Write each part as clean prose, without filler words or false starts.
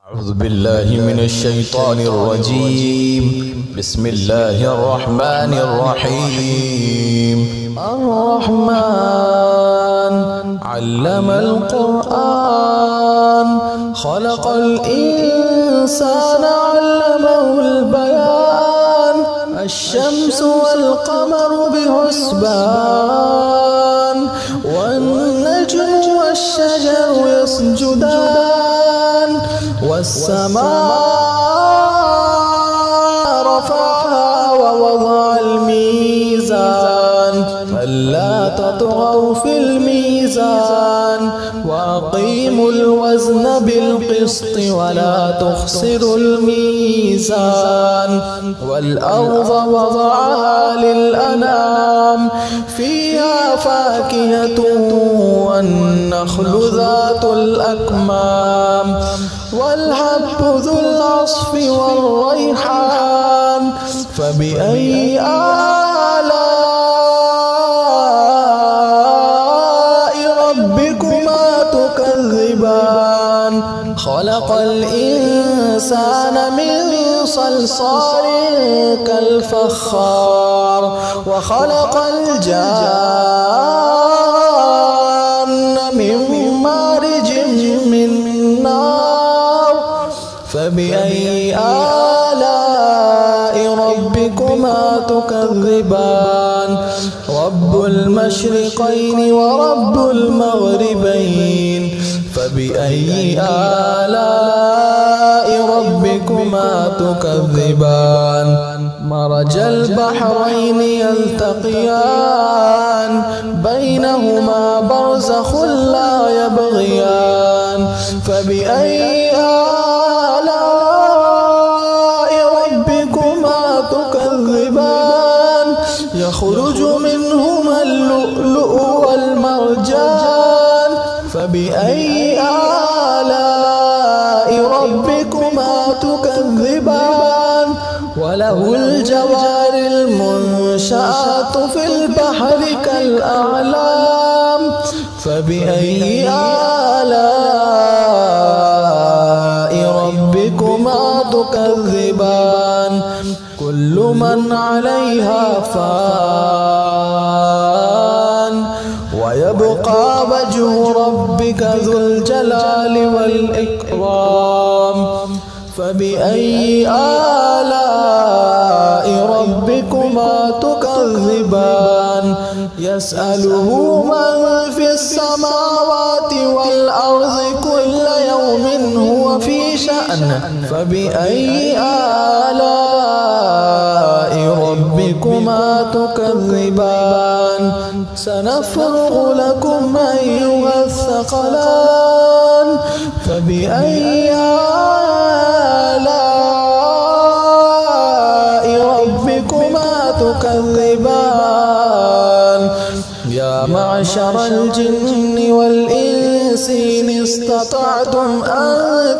أعوذ بالله من الشيطان الرجيم. بسم الله الرحمن الرحيم. الرحمن علم القرآن خلق الإنسان علمه البيان. الشمس والقمر بحسبان والنجم والشجر يسجدان والسماء رفعها ووضع الميزان ألا تطغوا في الميزان وأقيموا الوزن بالقسط ولا تخسروا الميزان. والأرض وضعها للأنام فيها فاكهة والنخل ذات الأكمام والحب ذو العصف والريحان. فبأي آلاء ربكما تكذبان؟ خلق الإنسان من صلصال كالفخار وخلق الجان من مارج من نار. فبأي آلاء ربكما تكذبان؟ رب المشرقين ورب المغربين. فبأي آلاء ربكما تكذبان؟ مرج البحرين يلتقيان بينهما برزخ لا يبغيان. فبأي آلاء ربكما تكذبان؟ يخرج منهما اللؤلؤ والمرجان. فبأي آلاء ربكما تكذبان؟ وله الجوار المنشآت في البحر كالأعلام. فبأي آلاء ربكما تكذبان؟ كل من عليها فان ويبقى وجه ربك ذو الجلال والإكرام. فبأي آلاء ربكما تكذبان؟ يسأله من في السماوات والأرض كل يوم هو في شأن. فبأي آلاء ربكما تكذبان؟ سنفرغ لكم أيها الثقلان. فبأي آلاء ربكما تكذبان؟ يا معشر الجن والإنس إن استطعتم أن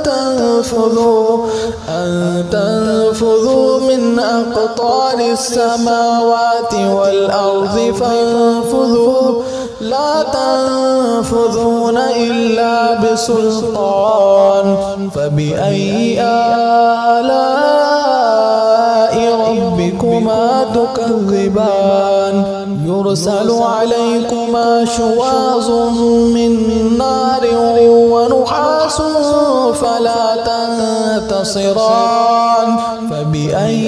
تنفذوا من أقطار السماوات والأرض فانفذوا لا تنفذون إلا بسلطان. فبأي آلاء ربكما تكذبان؟ يرسل عليكما شواظ من نار ونحاس فلا تنتصران. فبأي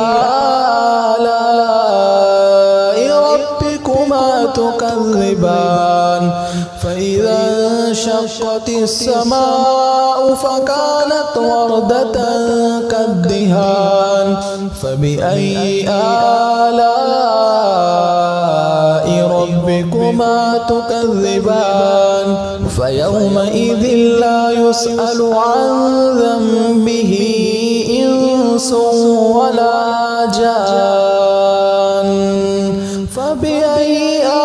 آلاء ربكما تكذبان؟ فإذا انشقت السماء فكانت وردة كالدهان. فبأي آلاء ربكما تكذبان؟ فيومئذ لا يسأل عن ذنبه إنس ولا جان. فبأي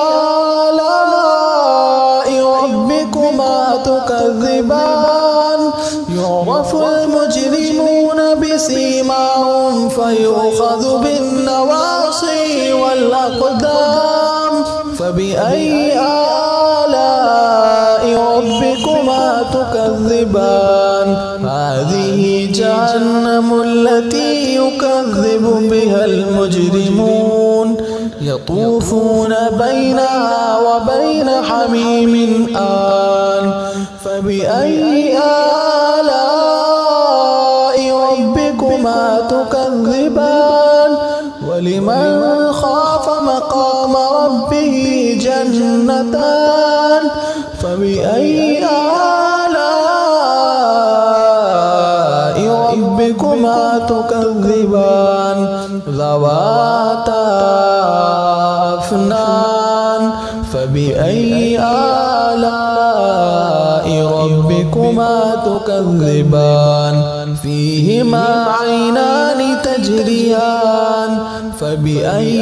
آلاء ربكما تكذبان؟ يعرف المجرمون بسيماهم فيؤخذ بالنواصي والأقدام. فبأي آلاء ربكما تكذبان؟ هذه جهنم التي يكذب بها المجرمون يطوفون بينها وبين حميم آن فبأي آلاء ربكما تكذبان ولمن خاف مقام ربه جنتان فبأي آلاء ربكما تكذبان ذواتا أفنان فبأي آلاء ربكما تكذبان فيهما عينان تجريان فبأي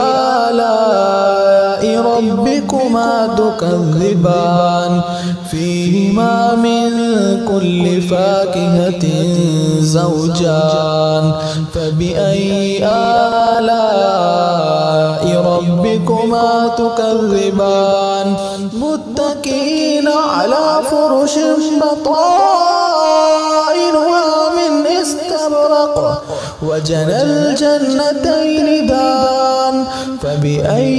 آلاء ربكما تكذبان فيهما من كل فاكهة زوجان فبأي آلاء ربكما تكذبان متكئين على فرش بطائنها من استبرق وجنى الجنتين دان فبأي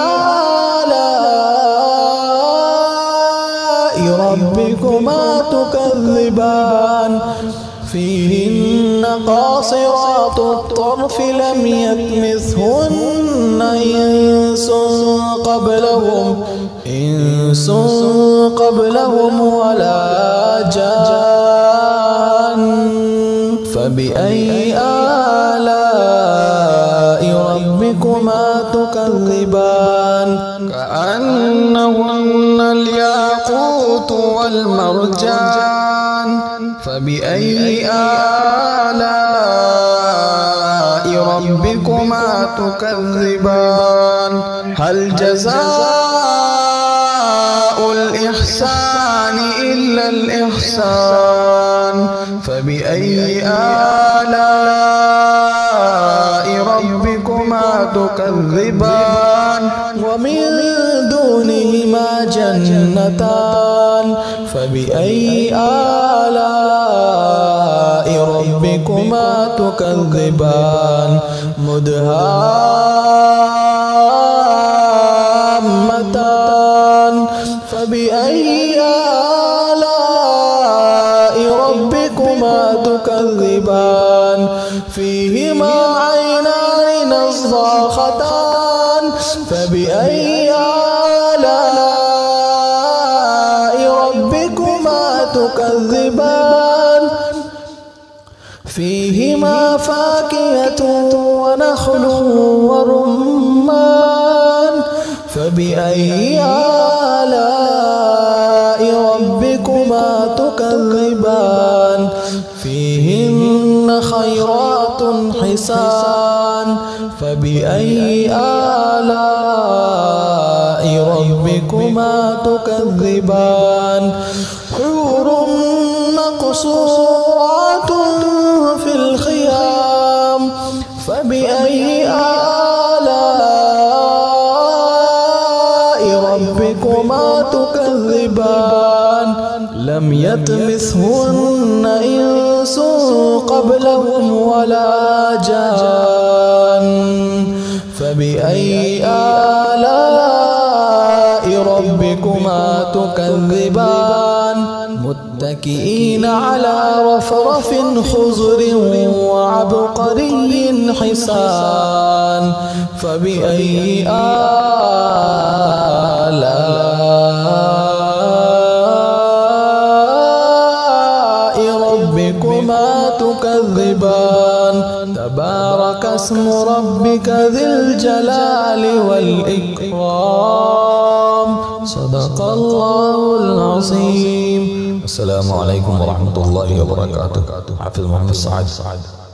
آلاء ربكما تكذبان فيهن قاصرات الطرف لم يطمثهن إنس قبلهم ولا جان فبأي آلاء ربكما تكذبان كأنهن الياقوت والمرجان فبأي آلاء ربكما تكذبان هل جزاء الإحسان إلا الإحسان فبأي آلاء ربكما تكذبان ومن دونهما جنتان فبأي آلاء ربكما تكذبان مدهامتان فبأي آلاء ربكما تكذبان فيهما عينان نضاختان فبأي آلاء ربكما تكذبان فيهما فاكهة ونخل ورمان فبأي آلاء ربكما تكذبان فيهن خيرات حسان فبأي آلاء ربكما تكذبان حور مقصورات في الخيام فبأي آلاء ربكما تكذبان لم يطمثهن إنس قبلهم ولا جان فبأي آلاء ربكما تكذبان متكئين على رفرف خضر وعبقري حسان فبأي آلاء ربكما تكذبان تبارك اسم ربك ذي الجلال والإكرام صدق الله العظيم. السلام عليكم ورحمة الله وبركاته. حافظ محمد سعد.